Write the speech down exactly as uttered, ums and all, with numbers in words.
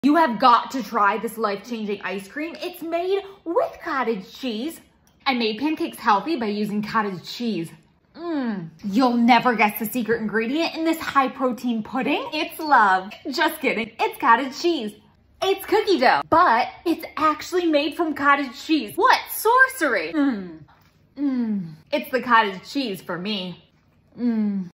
You have got to try this life-changing ice cream. It's made with cottage cheese. I made pancakes healthy by using cottage cheese. Mmm. You'll never guess the secret ingredient in this high-protein pudding. It's love. Just kidding. It's cottage cheese. It's cookie dough, but it's actually made from cottage cheese. What sorcery? Mmm. Mmm. It's the cottage cheese for me. Mmm.